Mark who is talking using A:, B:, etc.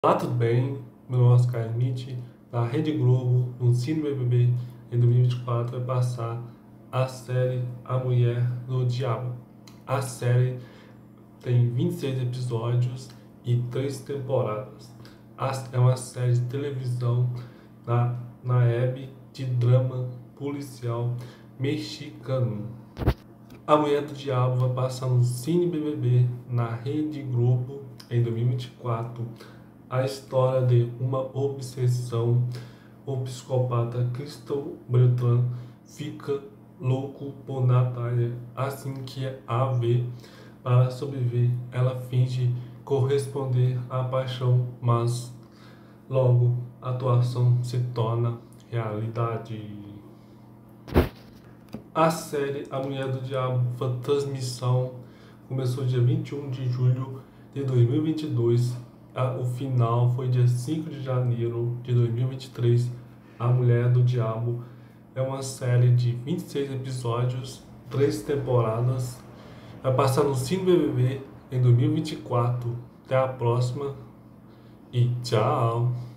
A: Olá, tudo bem? Meu nome é Oscar Smith, da Rede Globo, no Cine BBB, em 2024, vai passar a série A Mulher do Diabo. A série tem 26 episódios e 3 temporadas. É uma série de televisão na web de drama policial mexicano. A Mulher do Diabo vai passar no Cine BBB, na Rede Globo, em 2024. A história de uma obsessão. O psicopata Crystal Beltran fica louco por Natália. Assim que a vê, para sobreviver, ela finge corresponder à paixão, mas logo a atuação se torna realidade. A série A Mulher do Diabo, a transmissão começou dia 21 de julho de 2022. O final foi dia 5 de janeiro de 2023. A Mulher do Diabo é uma série de 26 episódios, 3 temporadas. Vai passar no Cine BBB em 2024. Até a próxima e tchau!